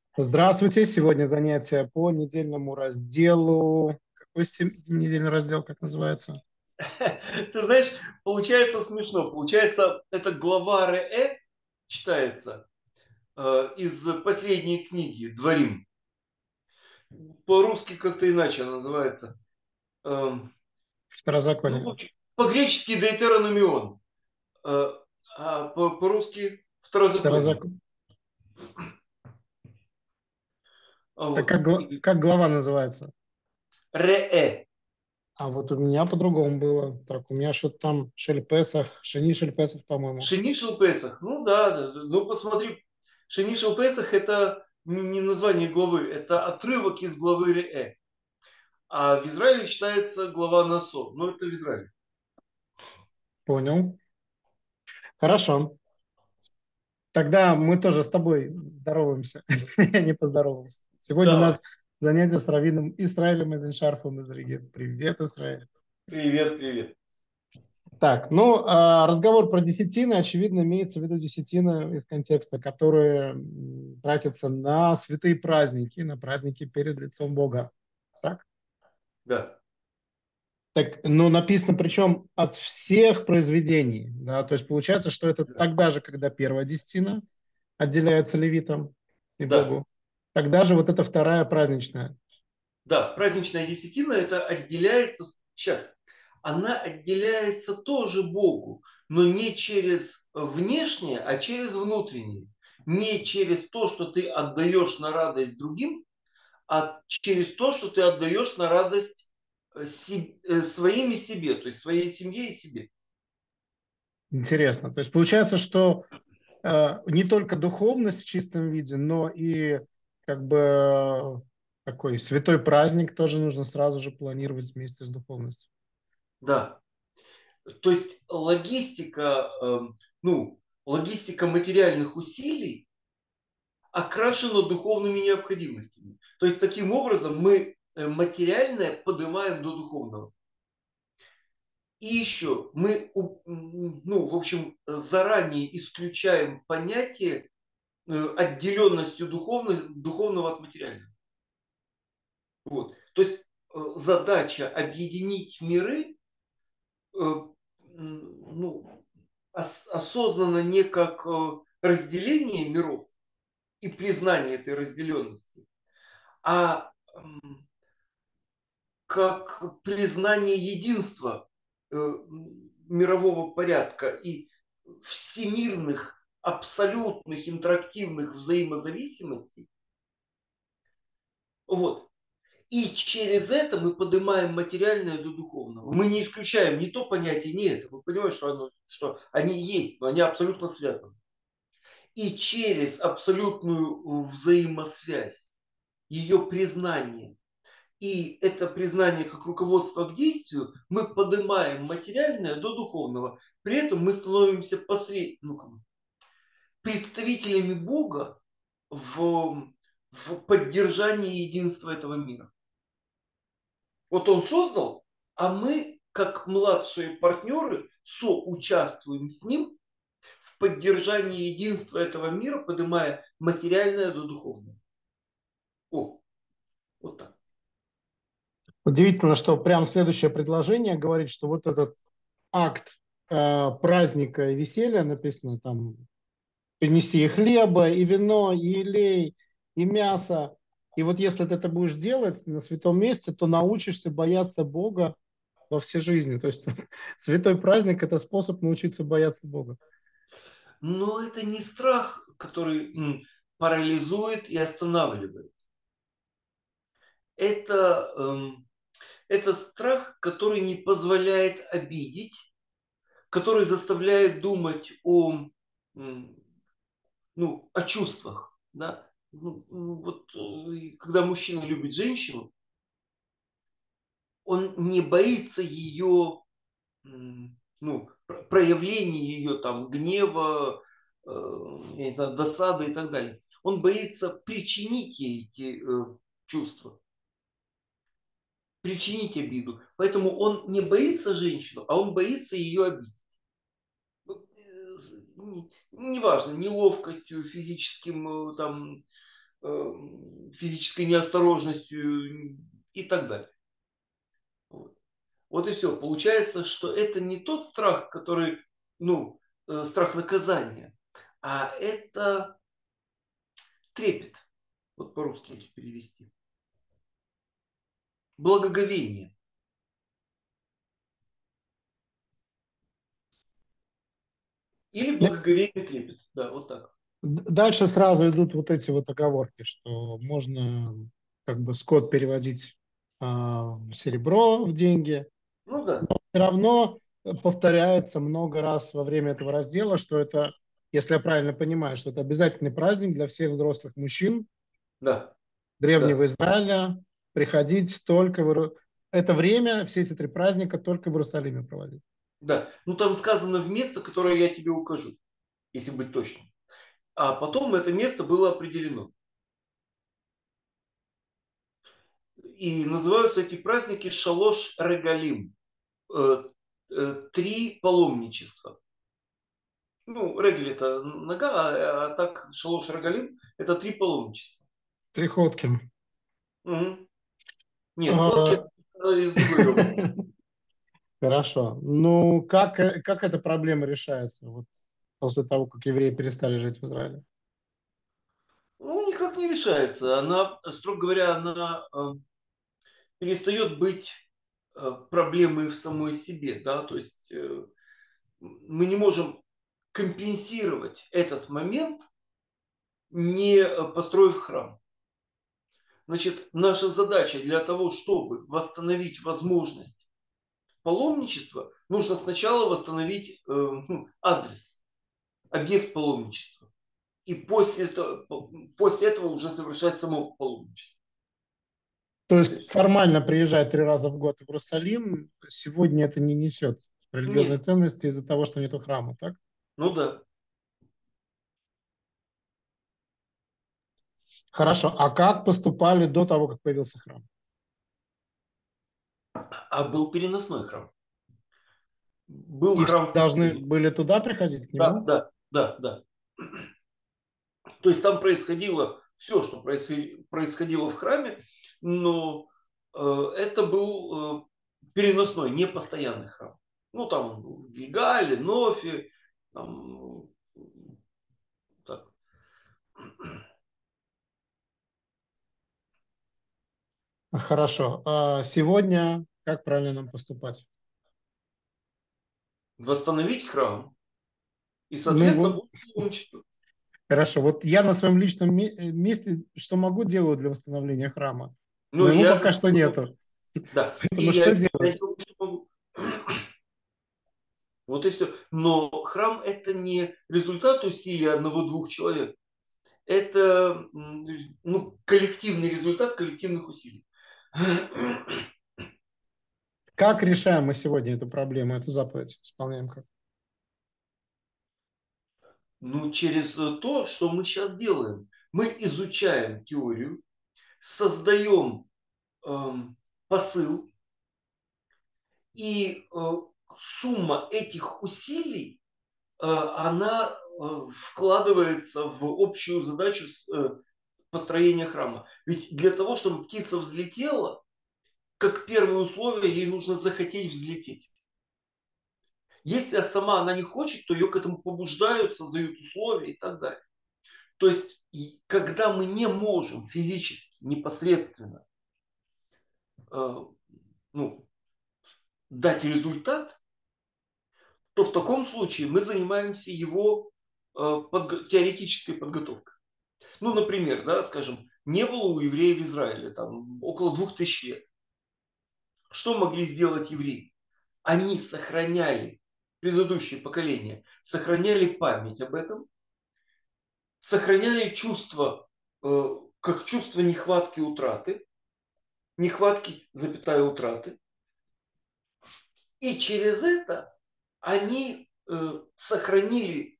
Здравствуйте. Сегодня занятие по недельному разделу. Какой недельный раздел, как называется? Ты знаешь, получается смешно. Получается, это глава Ре читается из последней книги «Дворим». По-русски как-то иначе она называется. Эм, ну, в Второзаконие. общем, по-гречески «Дейтерономион», э, а по-русски «Второзаконие». Второзаконие. Так Вот. как, как глава называется? Ре. А вот у меня по-другому было. Так, у меня что-то там Шель-Песах, Шени Шель-Песах, по-моему. Шенишел Песах. Ну да, да. Ну посмотри, Шенишел Песах это не название главы, это отрывок из главы Ре. А в Израиле считается глава Насо. Но это в Израиле. Понял. Хорошо. Тогда мы тоже с тобой здороваемся. Я не поздоровался. Сегодня у Давай. нас занятие с раввином Израилем из Иншарфом из Риги. Привет, Израиль. Привет, привет. Так, ну, разговор про десятины, очевидно, имеется в виду десятина из контекста, которые тратятся на святые праздники, на праздники перед лицом Бога. Так? Да, Так, но написано, причем от всех произведений, да, то есть получается, что это да, тогда же, когда первая десятина отделяется левитам и да. Богу, тогда же вот эта вторая праздничная. Да, праздничная десятина это отделяется, сейчас, она отделяется тоже Богу, но не через внешнее, а через внутреннее. Не через то, что ты отдаешь на радость другим, а через то, что ты отдаешь на радость своим и себе, то есть своей семье и себе. Интересно. То есть получается, что не только духовность в чистом виде, но и как бы такой святой праздник тоже нужно сразу же планировать вместе с духовностью. Да. То есть логистика, логистика материальных усилий окрашена духовными необходимостями. То есть таким образом мы материальное поднимаем до духовного. И еще мы, в общем, заранее исключаем понятие отделенностью духовного от материального. Вот. То есть задача объединить миры, ну, осознанно не как разделение миров и признание этой разделенности, а как признание единства мирового порядка и всемирных абсолютных интерактивных взаимозависимостей. Вот. И через это мы поднимаем материальное до духовного. Мы не исключаем ни то понятие, ни это. Вы понимаете, что они есть, но они абсолютно связаны. И через абсолютную взаимосвязь, ее признание и это признание как руководство к действию, мы поднимаем материальное до духовного. При этом мы становимся представителями Бога в поддержании единства этого мира. Вот Он создал, а мы, как младшие партнеры, соучаствуем с Ним в поддержании единства этого мира, поднимая материальное до духовного. О, вот так. Удивительно, что прям следующее предложение говорит, что вот этот акт праздника и веселья написано там принеси и хлеба, и вино, и елей, и мясо. И вот если ты это будешь делать на святом месте, то научишься бояться Бога во всей жизни. То есть святой праздник – это способ научиться бояться Бога. Но это не страх, который парализует и останавливает. Это, это страх, который не позволяет обидеть, который заставляет думать м, о чувствах. Да? Вот когда мужчина любит женщину, он не боится ее проявления ее там гнева, я не знаю, досады и так далее. Он боится причинить ей эти чувства, причинить обиду. Поэтому он не боится женщину, а он боится ее обидеть. Неважно, неловкостью, физическим там, физической неосторожностью и так далее. Вот. Вот и все. Получается, что это не тот страх, который, ну, страх наказания, а это трепет. Вот по-русски, если перевести. Благоговение. Или благоговение трепет. Да, вот так. Дальше сразу идут вот эти вот оговорки, что можно как бы скот переводить в серебро, в деньги. Ну да, Все равно повторяется много раз во время этого раздела, что это, если я правильно понимаю, что это обязательный праздник для всех взрослых мужчин да, древнего да, Израиля приходить только это время, все эти три праздника только в Иерусалиме проводить. да. Ну там сказано в место, которое я тебе укажу, если быть точным. А потом это место было определено. И называются эти праздники Шалош Регалим. Э, Три паломничества. Ну, регель это нога, а так Шалош Регалим это три паломничества. Три ходки. Мгм. Нет, ходки А, это из другой области. Хорошо. Ну, как эта проблема решается вот, после того, как евреи перестали жить в Израиле? Ну, никак не решается. Она, строго говоря, она перестает быть проблемой в самой себе. Да? То есть мы не можем компенсировать этот момент, не построив храм. Значит, наша задача для того, чтобы восстановить возможность паломничества, нужно сначала восстановить адрес, объект паломничества. И после этого уже совершать само паломничество. То Вот есть и все. формально приезжать 3 раза в год в Иерусалим, сегодня это не несет религиозной Нет, ценности из-за того, что нету храма, так? ну да. Хорошо. А как поступали до того, как появился храм? А был переносной храм. Был И все храм должны Пустыни. были туда приходить, к Да, нему? да, да, да. То есть там происходило все, что происходило в храме, но это был переносной, не постоянный храм. Ну, там в Гильгале, Нофе, там, так. Хорошо. А сегодня как правильно нам поступать? Восстановить храм и, Ну, соответственно, будет паломничество. хорошо. Вот я на своем личном месте что могу делать для восстановления храма? Ну, Но ему я пока за что нету. да. И Поэтому что я делать? делаю, что могу. Вот и все. Но храм это не результат усилий одного-двух человек. Это ну, коллективный результат коллективных усилий. Как решаем мы сегодня эту проблему, эту заповедь исполняем как? Ну, через то, что мы сейчас делаем. Мы изучаем теорию, создаем посыл, и сумма этих усилий, она вкладывается в общую задачу построения храма. Ведь для того, чтобы птица взлетела, как первое условие, ей нужно захотеть взлететь. Если сама она не хочет, то ее к этому побуждают, создают условия и так далее. То есть, когда мы не можем физически, непосредственно э, ну, дать результат, то в таком случае мы занимаемся его теоретической подготовкой. Ну, например, да, скажем, не было у евреев в Израиле там, около 2000 лет. Что могли сделать евреи? Они сохраняли, предыдущие поколения, сохраняли память об этом, сохраняли чувство, как чувство нехватки утраты, нехватки, запятая, утраты. И через это они сохранили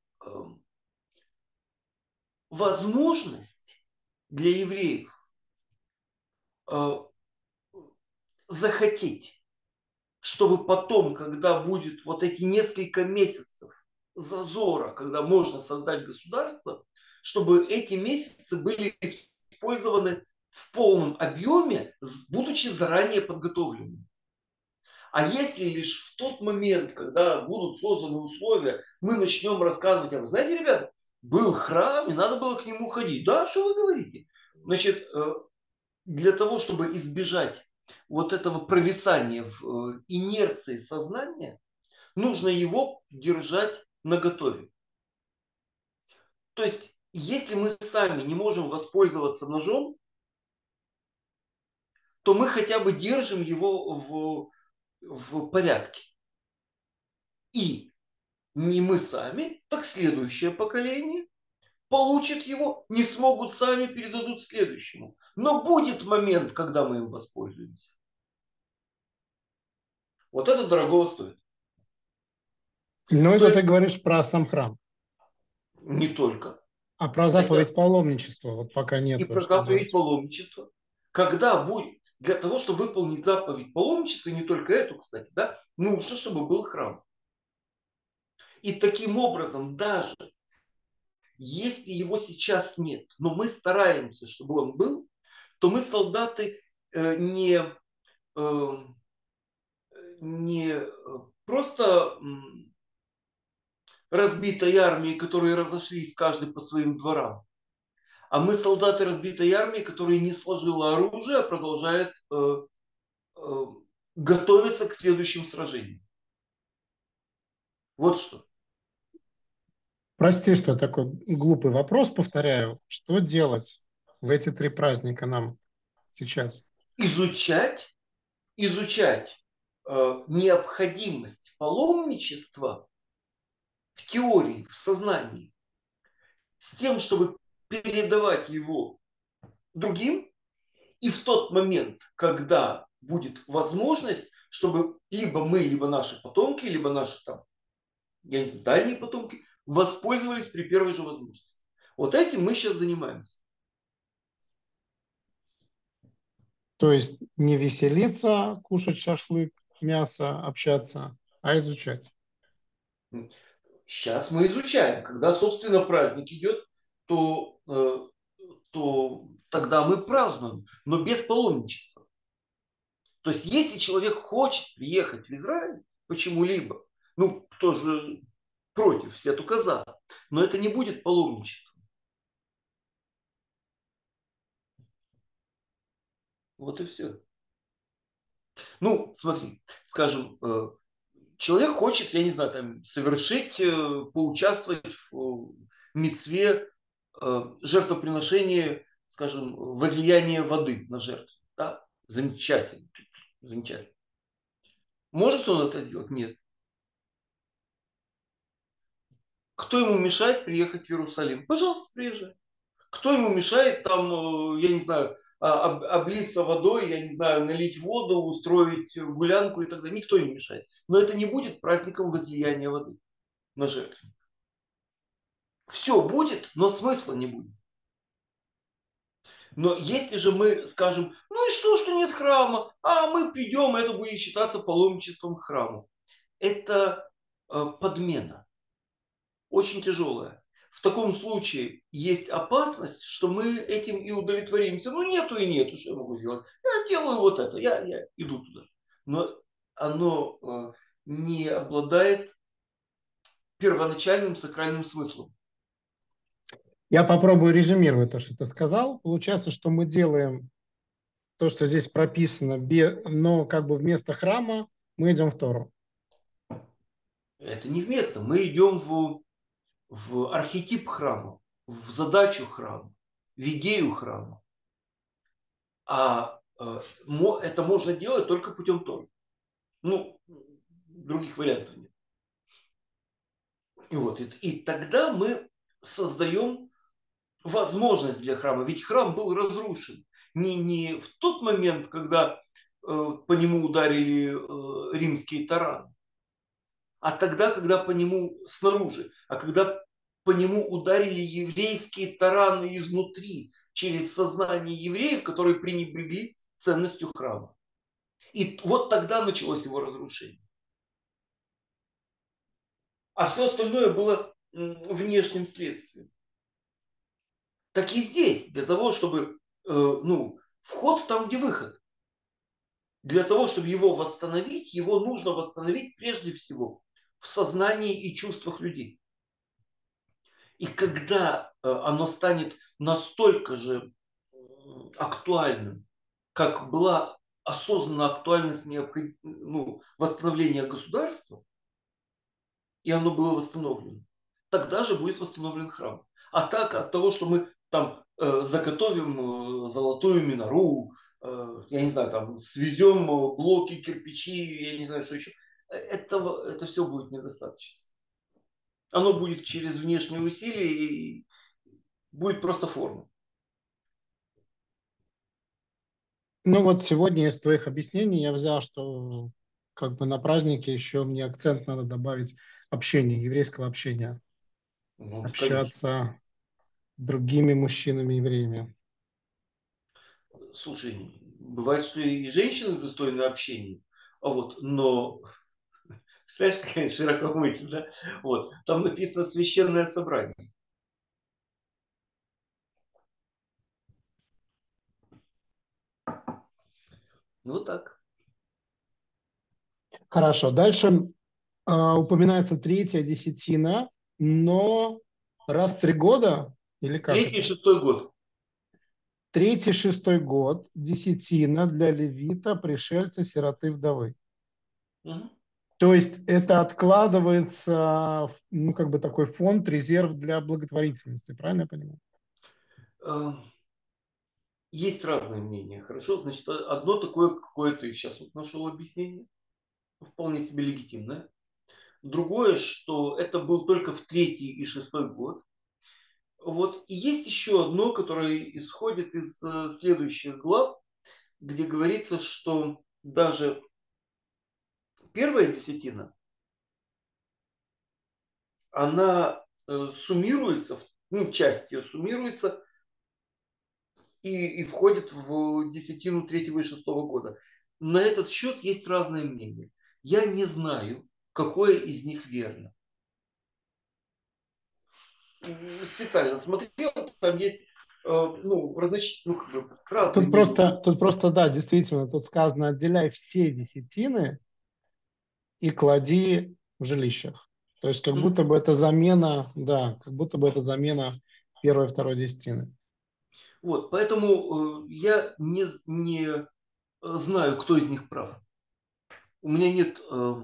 возможность для евреев э, захотеть, чтобы потом, когда будет вот эти несколько месяцев зазора, когда можно создать государство, чтобы эти месяцы были использованы в полном объеме, будучи заранее подготовленными. А если лишь в тот момент, когда будут созданы условия, мы начнем рассказывать, а вы знаете, ребята, был храм, и надо было к нему ходить. Да, что вы говорите? Значит, для того, чтобы избежать вот этого провисания в инерции сознания, нужно его держать наготове. То есть, если мы сами не можем воспользоваться ножом, то мы хотя бы держим его в порядке. И не мы сами, так следующее поколение получит его, не смогут сами, передадут следующему. Но будет момент, когда мы им воспользуемся. Вот это дорого стоит. Но То это ты есть говоришь про сам храм. не только. А про Это заповедь паломничества вот пока и нету, про что заповедь делать? паломничества. Когда будет, для того, чтобы выполнить заповедь паломничества, не только эту, кстати, да, нужно, чтобы был храм. И таким образом, даже если его сейчас нет, но мы стараемся, чтобы он был, то мы, солдаты, э, не просто разбитой армии, которые разошлись каждый по своим дворам, а мы солдаты разбитой армии, которые не сложила оружие, а продолжает э, готовиться к следующим сражениям. Вот что. Прости, что такой глупый вопрос повторяю. Что делать в эти 3 праздника нам сейчас? Изучать, изучать необходимость паломничества в теории, в сознании, с тем, чтобы передавать его другим, и в тот момент, когда будет возможность, чтобы либо мы, либо наши потомки, либо наши там, я не знаю, дальние потомки, воспользовались при первой же возможности. Вот этим мы сейчас занимаемся. То есть не веселиться, кушать шашлык, мясо, общаться, а изучать. Сейчас мы изучаем. Когда, собственно, праздник идет, то, то тогда мы празднуем, но без паломничества. То есть, если человек хочет приехать в Израиль почему-либо, ну, кто же против, все только за, но это не будет паломничество. Вот и все. Ну, смотри, скажем, человек хочет, я не знаю, там, совершить, поучаствовать в мицве жертвоприношения, скажем, возлияния воды на жертву. Да? Замечательно. Замечательно. Может он это сделать? Нет. Кто ему мешает приехать в Иерусалим? Пожалуйста, приезжай. Кто ему мешает там, я не знаю, облиться водой, я не знаю, налить воду, устроить гулянку и так далее. Никто не мешает. Но это не будет праздником возлияния воды на жертву. Все будет, но смысла не будет. Но если же мы скажем, ну и что нет храма, а мы придем, это будет считаться паломничеством к храму. Это подмена, очень тяжелая. В таком случае есть опасность, что мы этим и удовлетворимся. Ну нету и нету, что я могу сделать? Я делаю вот это, я иду туда. Но оно не обладает первоначальным сакральным смыслом. Я попробую резюмировать то, что ты сказал. Получается, что мы делаем то, что здесь прописано, но как бы вместо храма мы идем в Тору. Это не вместо. Мы идем в архетип храма, в задачу храма, в идею храма. А это можно делать только путем Торы. Ну, других вариантов нет. И тогда мы создаем возможность для храма. Ведь храм был разрушен. Не в тот момент, когда по нему ударили римские тараны, а тогда, когда по нему снаружи, а когда по нему ударили еврейские тараны изнутри, через сознание евреев, которые пренебрегли ценностью храма. И вот тогда началось его разрушение. А все остальное было внешним следствием. Так и здесь, для того, чтобы ну, вход там, где выход. Для того, чтобы его восстановить, его нужно восстановить прежде всего в сознании и чувствах людей. И когда оно станет настолько же актуальным, как была осознанна актуальность восстановления государства, и оно было восстановлено, тогда же будет восстановлен храм. А так от того, что мы там заготовим золотую минору, я не знаю, там свезем блоки, кирпичи, я не знаю, что еще, это все будет недостаточно. Оно будет через внешние усилия и будет просто форма. Ну вот сегодня из твоих объяснений я взял, что как бы на празднике еще мне акцент надо добавить общение, еврейского общения. Ну, конечно. Общаться с другими мужчинами-евреями. Слушай, бывает, что и женщины достойны общения, но представляешь, какая широко мысль, да? Вот, там написано священное собрание. Ну, вот так. Хорошо. Дальше упоминается третья десятина, но раз в 3 года, или как Третий и это? шестой год. Третий, шестой год, десятина для левита, пришельца, сироты, вдовы. Мгм. То есть это откладывается, ну, как бы такой фонд, резерв для благотворительности, правильно я понимаю? Э, Есть разные мнения, хорошо? Значит, одно такое, какое ты сейчас вот нашел объяснение, вполне себе легитимное. Другое, что это был только в третий и шестой год. Вот. И есть еще одно, которое исходит из следующих глав, где говорится, что даже первая десятина, она суммируется, ну, часть ее суммируется и входит в десятину третьего и шестого года. На этот счет есть разные мнения. Я не знаю, какое из них верно. Специально смотрел, там есть разные мнения. Тут просто, да, действительно, тут сказано, отделяй все десятины и клади в жилищах. То есть как Мгм. будто бы это замена, да, как будто бы это замена первой и второй десятины. Вот, поэтому я не знаю, кто из них прав. У меня нет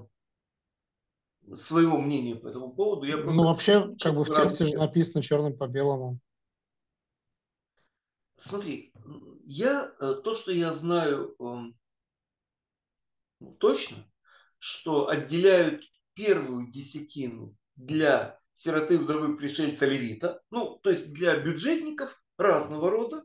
своего мнения по этому поводу. Я Ну, просто вообще, как бы в разных тексте же версий. написано черным по белому. Смотри, то, что я знаю точно, что отделяют первую десятину для сироты, вдовы, пришельца, левита, ну, то есть для бюджетников разного рода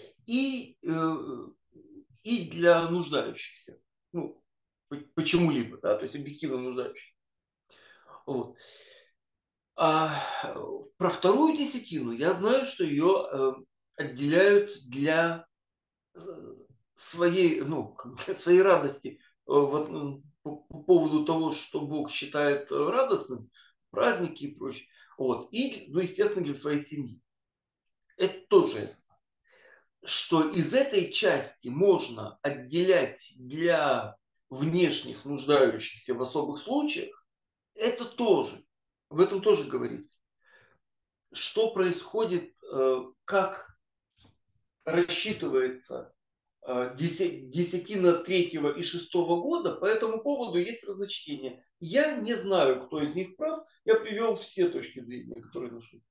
и для нуждающихся. Ну, почему-либо, да, то есть объективно нуждающихся. Вот. А про вторую десятину я знаю, что ее отделяют для э, своей, ну, для своей радости по поводу того, что Бог считает радостным, праздники и прочее. Вот. И, ну, естественно, для своей семьи. Это тоже ясно. Что из этой части можно отделять для внешних нуждающихся в особых случаях, это тоже. Об этом тоже говорится. Что происходит, как рассчитывается десятина третьего и шестого года, по этому поводу есть разночтения. Я не знаю, кто из них прав. Я привел все точки зрения, которые нашел.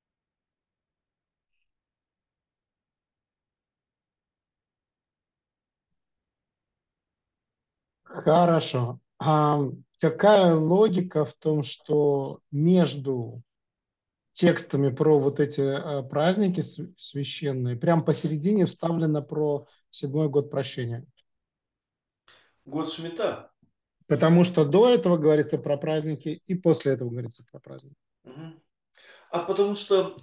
Хорошо. А какая логика в том, что между текстами про вот эти праздники священные, прям посередине вставлено про 7 год прощения? Год Шмита. Потому что до этого говорится про праздники, и после этого говорится про праздники. Мгм. А потому что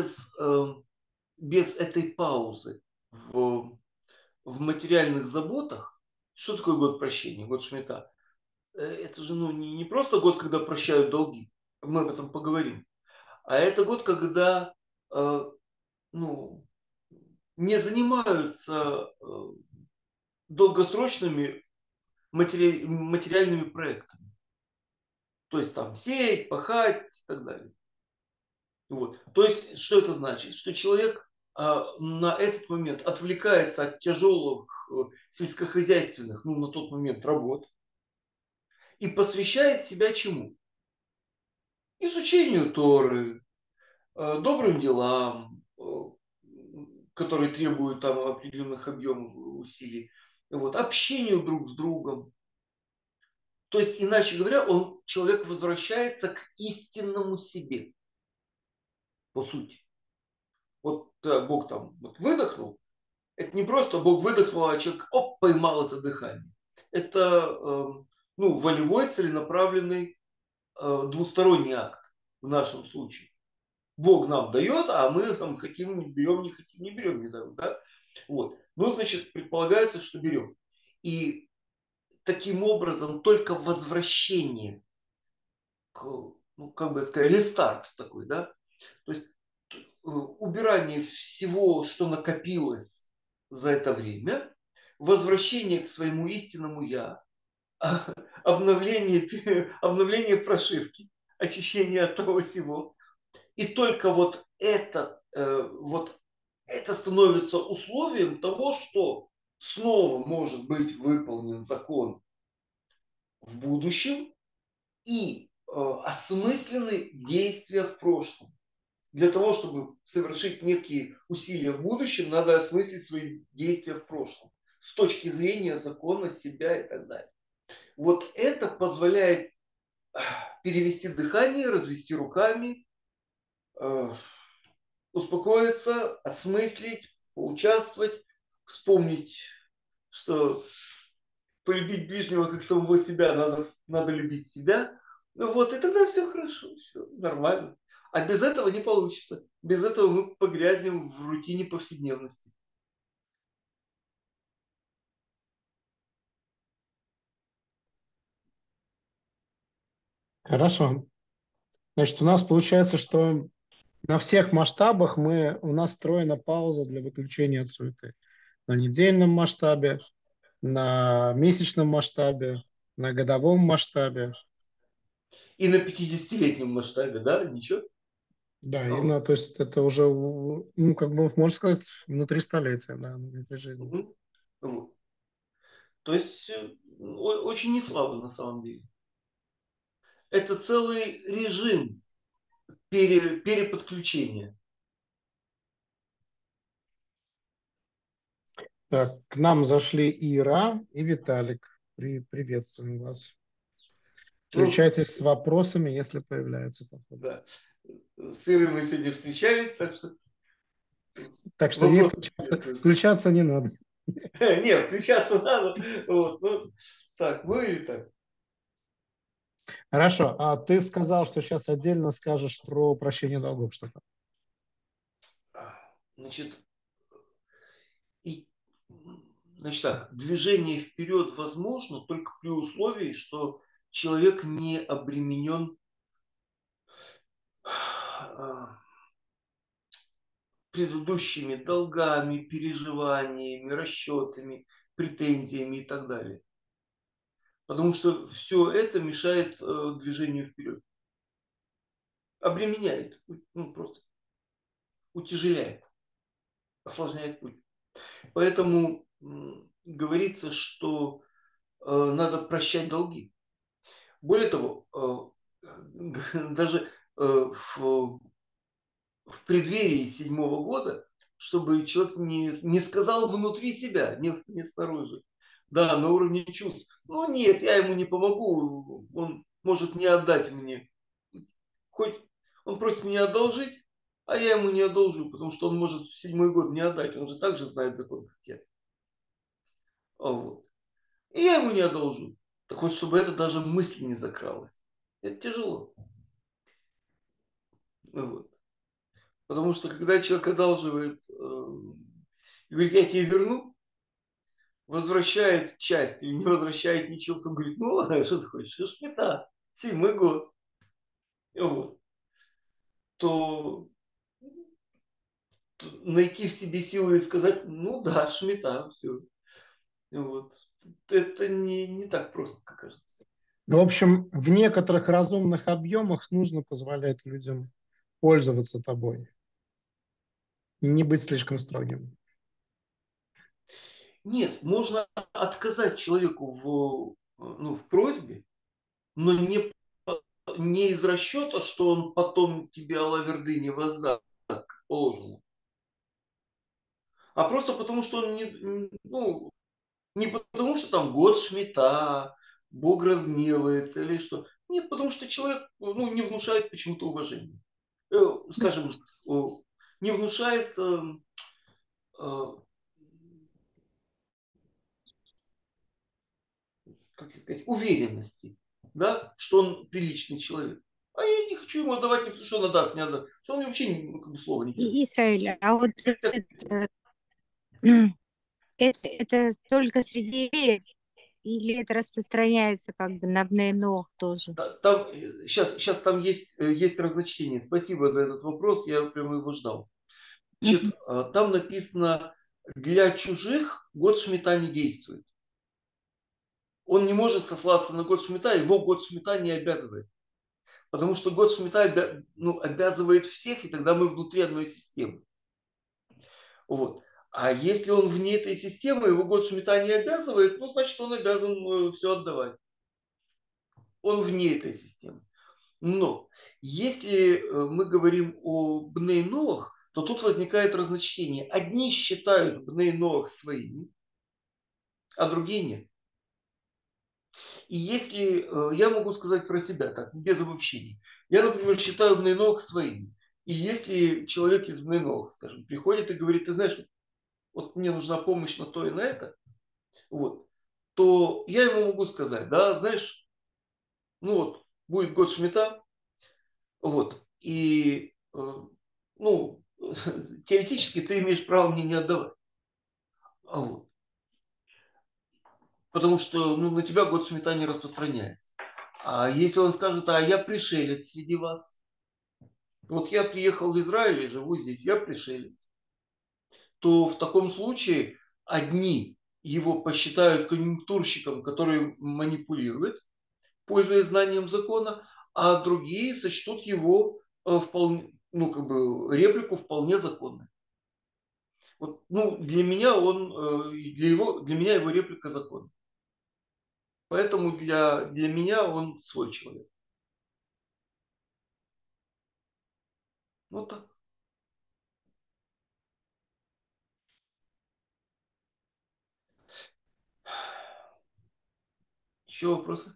без этой паузы в, в материальных заботах, что такое год прощения, год Шмита? Это же ну, не просто год, когда прощают долги. Мы об этом поговорим. А это год, когда э, ну, не занимаются долгосрочными материальными проектами. То есть там сеять, пахать и так далее. Вот. То есть, что это значит? Что человек на этот момент отвлекается от тяжелых сельскохозяйственных, ну, на тот момент работ, и посвящает себя чему? Изучению Торы, добрым делам, которые требуют там определенных объемов усилий, вот, общению друг с другом. То есть, иначе говоря, человек возвращается к истинному себе, по сути. Вот Бог там вот выдохнул, это не просто Бог выдохнул, а человек оп, поймал это дыхание. Это ну, волевой, целенаправленный двусторонний акт в нашем случае. Бог нам дает, а мы там хотим, берем, не хотим, не берем, не даем. Да? Вот. Ну, значит, предполагается, что берем. И таким образом только возвращение к, ну, как бы сказать, рестарт такой, да, то есть убирание всего, что накопилось за это время, возвращение к своему истинному я, обновление прошивки, очищение от того всего. И только вот это становится условием того, что снова может быть выполнен закон в будущем и осмыслены действия в прошлом. Для того, чтобы совершить некие усилия в будущем, надо осмыслить свои действия в прошлом. С точки зрения закона, себя и так далее. Вот это позволяет перевести дыхание, развести руками, э, успокоиться, осмыслить, поучаствовать, вспомнить, что полюбить ближнего как самого себя, надо любить себя. Ну вот, и тогда все хорошо, все нормально. А без этого не получится. Без этого мы погрязнем в рутине повседневности. Хорошо. Значит, у нас получается, что на всех масштабах у нас встроена пауза для выключения от суеты. На недельном масштабе, на месячном масштабе, на годовом масштабе. И на 50-летнем масштабе, да, ничего? Да, Вот. именно, то есть это уже, ну, как бы, можно сказать, внутри столетия, да, внутри жизни. Мгм. Вот. То есть очень не слабо на самом деле. Это целый режим переподключения. Так, к нам зашли Ира и Виталик. Приветствуем вас. Ну, Включайтесь с вопросами, если появляются по ходу. да. С Ирой мы сегодня встречались, так что Так что ей вопросы включаться, приветствуются. включаться не надо. Нет, встречаться надо. Вот, ну, так, ну или так. Хорошо, а ты сказал, что сейчас отдельно скажешь про прощение долгов что-то. Значит, и, значит так, движение вперед возможно только при условии, что человек не обременен предыдущими долгами, переживаниями, расчетами, претензиями и так далее. Потому что все это мешает движению вперед. Обременяет, ну просто утяжеляет, осложняет путь. Поэтому говорится, что надо прощать долги. Более того, даже в преддверии седьмого года, чтобы человек не сказал внутри себя, не снаружи. Да, на уровне чувств. Ну нет, я ему не помогу, он может не отдать мне. Хоть он просит меня одолжить, а я ему не одолжу, потому что он может в седьмой год не отдать. Он же также знает закон, как я. Вот. И я ему не одолжу. Так вот, чтобы это даже мысль не закралась. Это тяжело. Вот. Потому что когда человек одалживает и говорит, я тебе верну, возвращает часть или не возвращает ничего, потом говорит, ну ладно, что ты хочешь, что ж не так, седьмой год, вот, то найти в себе силы и сказать, ну да, шмита, все. Вот. Это не так просто, как кажется. В общем, в некоторых разумных объемах нужно позволять людям пользоваться тобой, не быть слишком строгим. Нет, можно отказать человеку в просьбе, но не из расчета, что он потом тебе алаверды не воздаст, как положено, а просто потому, что он не потому, что там год шмита, Бог разгневается или что. Нет, потому что человек не внушает почему-то уважения. Скажем, не внушает э, как сказать, уверенности, да, что он приличный человек. А я не хочу ему отдавать не потому, что он отдаст, не отдаст, что он вообще как бы слова не держит. Израиль, а вот это, это только среди евреев или это распространяется как бы на Бней-Нох тоже? Там, сейчас там есть разночтение. Спасибо за этот вопрос, я прямо его ждал. Значит, Мгм. там написано, для чужих год шмита не действует. Он не может сослаться на год шмита, его год шмита не обязывает. Потому что год шмита обязывает всех, и тогда мы внутри одной системы. Вот. А если он вне этой системы, его год шмита не обязывает, ну, значит, он обязан все отдавать. Он вне этой системы. Но если мы говорим о Бней Ноах, то тут возникает разночтение. Одни считают Бней Ноах своими, а другие нет. И если я могу сказать про себя так, без обобщений. Я, например, считаю Бней Ноах своими. И если человек из Бней Ноах, скажем, приходит и говорит, ты знаешь, вот мне нужна помощь на то и на это, вот, то я ему могу сказать, да, знаешь, ну вот, будет год шмита, вот, и, ну, теоретически ты имеешь право мне не отдавать, вот, потому что, ну, на тебя год шмита не распространяется. А если он скажет, а я пришелец среди вас, вот я приехал в Израиль и живу здесь, я пришелец, то в таком случае одни его посчитают конъюнктурщиком, который манипулирует, пользуясь знанием закона, а другие сочтут его вполне, ну, как бы, реплику вполне законной. Вот, ну, для меня для меня его реплика законна. Поэтому для меня он свой человек. Вот так. Еще вопросы?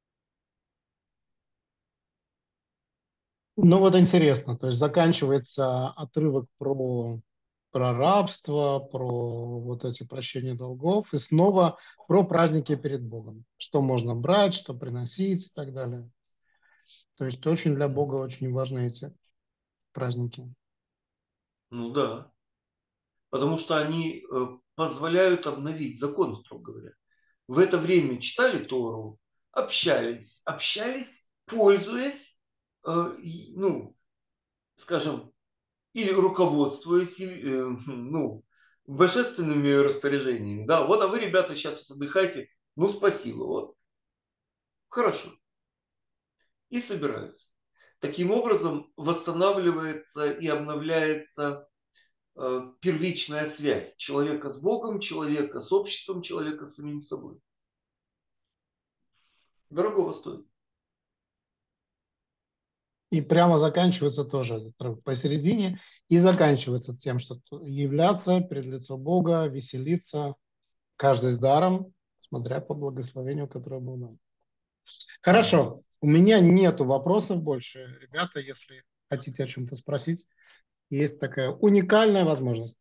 Ну вот интересно, то есть заканчивается отрывок про рабство, про вот эти прощения долгов, и снова про праздники перед Богом. Что можно брать, что приносить и так далее. То есть очень для Бога очень важны эти праздники. Ну да. Потому что они позволяют обновить закон, строго говоря. В это время читали Тору, общались, пользуясь, ну, скажем, или руководствуясь божественными распоряжениями. Да, вот, а вы, ребята, сейчас вот отдыхайте, ну, спасибо, вот, хорошо. И собираются. Таким образом восстанавливается и обновляется первичная связь человека с Богом, человека с обществом, человека с самим собой. Дорогого стоит. И прямо заканчивается тоже этот отрывок посередине, и заканчивается тем, что являться перед лицом Бога, веселиться, каждый с даром, смотря по благословению, которое было дано. Хорошо, у меня нету вопросов больше. Ребята, если хотите о чем-то спросить, есть такая уникальная возможность.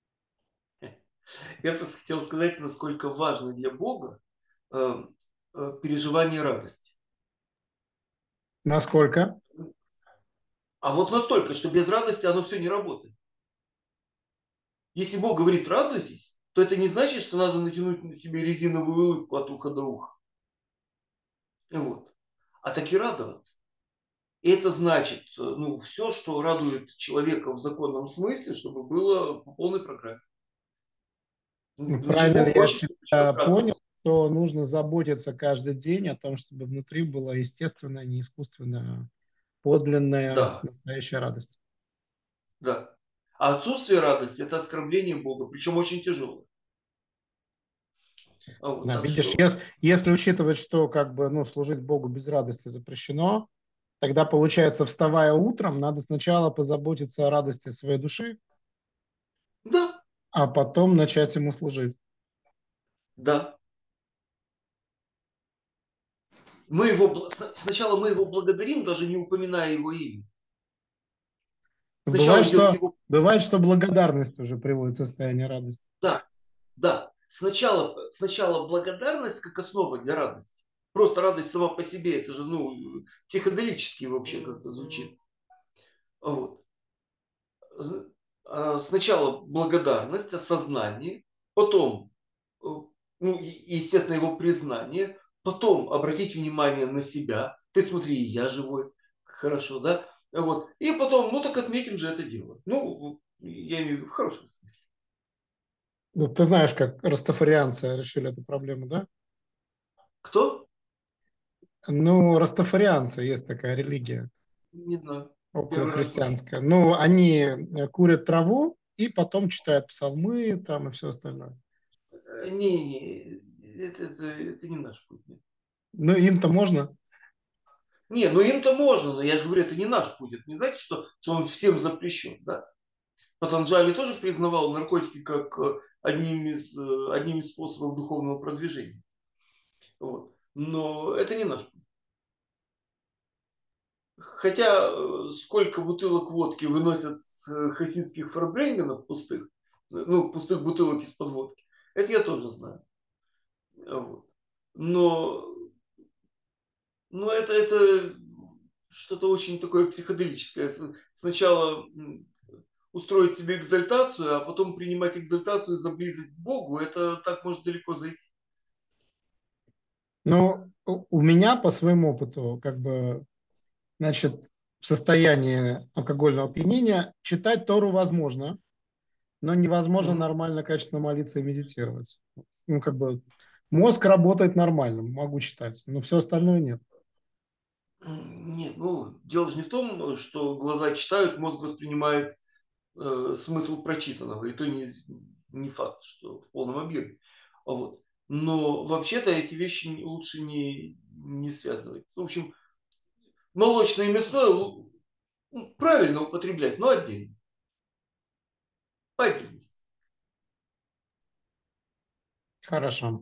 Я просто хотел сказать, насколько важно для Бога э, переживание радости. Насколько? А вот настолько, что без радости оно все не работает. Если Бог говорит радуйтесь, то это не значит, что надо натянуть на себе резиновую улыбку от уха до уха. Вот. А таки радоваться. И это значит, ну, все, что радует человека в законном смысле, чтобы было по полной программе. Ну, Для правильно чего ли я хочется, чтобы человек тебя понял, радовался. что нужно заботиться каждый день о том, чтобы внутри была естественная, не искусственная, подлинная, Да, настоящая радость? да. А отсутствие радости– это оскорбление Бога, причем очень тяжелое. Вот, Да, так видишь, что, если учитывать, что как бы, ну, служить Богу без радости запрещено, тогда получается, вставая утром, надо сначала позаботиться о радости своей души, да, а потом начать ему служить. да. Сначала мы его благодарим, даже не упоминая его имя. Но Сначала идет его... бывает, что благодарность уже приводит в состояние радости. Да, да. Сначала благодарность как основа для радости. Просто радость сама по себе, это же, ну, психоделически вообще как-то звучит. Вот. Сначала благодарность, осознание, потом, ну, естественно, его признание, потом обратить внимание на себя. Ты смотри, и я живой, хорошо, да? Вот. И потом, ну так отметим же это дело. Ну, я имею в виду в хорошем смысле. Ну, ты знаешь, как растафарианцы решили эту проблему, да? Кто? Ну, растафарианцы, есть такая религия Не знаю. около Первый раз слышу. христианская. Ну, они курят траву и потом читают псалмы там и все остальное. Не, это не наш путь. Нет. Ну, им-то можно. Не, ну им-то можно, но я же говорю, это не наш путь. Это не значит, что он всем запрещен, да? Патанджали тоже признавал наркотики как одним из способов духовного продвижения. Вот. Но это не наш путь. Хотя сколько бутылок водки выносят с хасидских фарбрейнгенов пустых, ну, пустых бутылок из-под водки, это я тоже знаю. Вот. Но, но это что-то очень такое психоделическое. Сначала устроить себе экзальтацию, а потом принимать экзальтацию за близость к Богу, это так может далеко зайти. Но у меня по своему опыту, как бы, значит, в состоянии алкогольного опьянения читать Тору возможно, но невозможно Мгм. нормально, качественно молиться и медитировать. Ну, как бы, мозг работает нормально, могу читать, но все остальное нет. Нет, ну, дело же не в том, что глаза читают, мозг воспринимает смысл прочитанного, и то не факт, что в полном объеме. Вот. Но вообще-то эти вещи лучше не связывать. В общем, молочное и мясное правильно употреблять, но отдельно, по отдельности. Хорошо.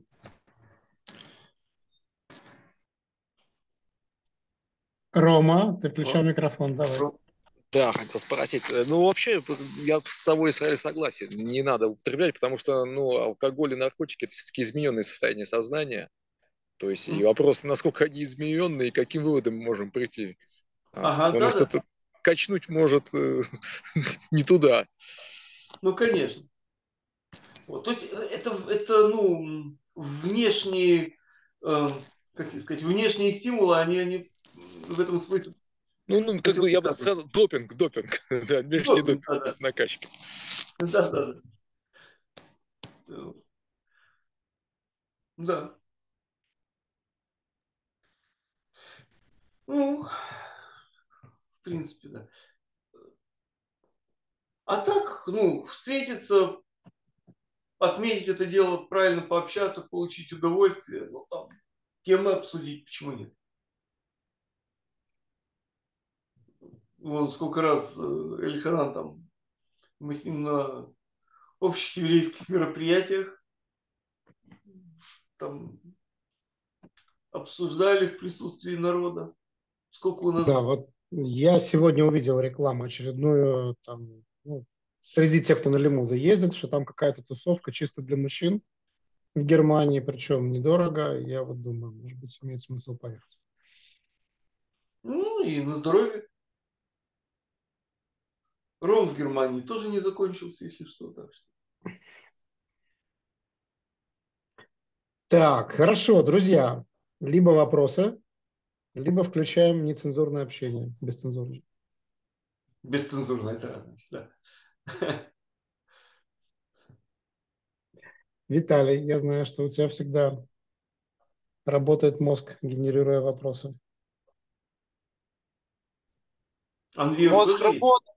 Рома, ты включал Вот. микрофон, давай. Да, хотел спросить. Ну, вообще, я с собой Израиль согласен. Не надо употреблять, потому что, ну, алкоголь и наркотики– это все-таки измененное состояние сознания. То есть, и вопрос, насколько они измененные, и каким выводом мы можем прийти. Ага, Потому что да-да. тут качнуть может не туда. Ну, конечно. Вот. То есть это ну, внешние, как сказать, внешние стимулы, они в этом смысле Ну, как бы я бы противопоказаны. сказал, допинг, да, внешний Допинг, допинг, то да-да. есть накачка. Да-да-да. Да. Ну, в принципе, да. А так, ну, встретиться, отметить это дело, правильно пообщаться, получить удовольствие, ну, там, темы обсудить, почему нет. Вон сколько раз Эльханан там, мы с ним на общих еврейских мероприятиях там обсуждали в присутствии народа, сколько у нас... Да, вот я сегодня увидел рекламу очередную, там, ну, среди тех, кто на Лимуду ездит, что там какая-то тусовка чисто для мужчин в Германии, причем недорого. Я вот думаю, может быть, имеет смысл поехать. Ну и на здоровье. Ром в Германии тоже не закончился, если что. Так что. Так, хорошо, друзья. Либо вопросы, либо включаем нецензурное общение, бесцензурное. Бесцензурно, это разное. Да. Виталий, я знаю, что у тебя всегда работает мозг, генерируя вопросы. Анвер Мозг тоже есть? работает.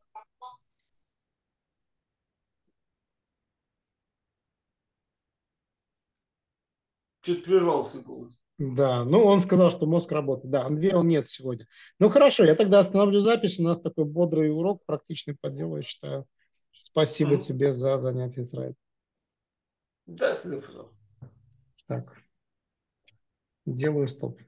Чуть прервался голос. Да, ну он сказал, что мозг работает. Да, Unreal нет сегодня. Ну хорошо, я тогда остановлю запись. У нас такой бодрый урок, практичный по делу, я считаю. Спасибо Мгм. тебе за занятие, Израиль. Да, всегда, пожалуйста. Так, делаю стоп.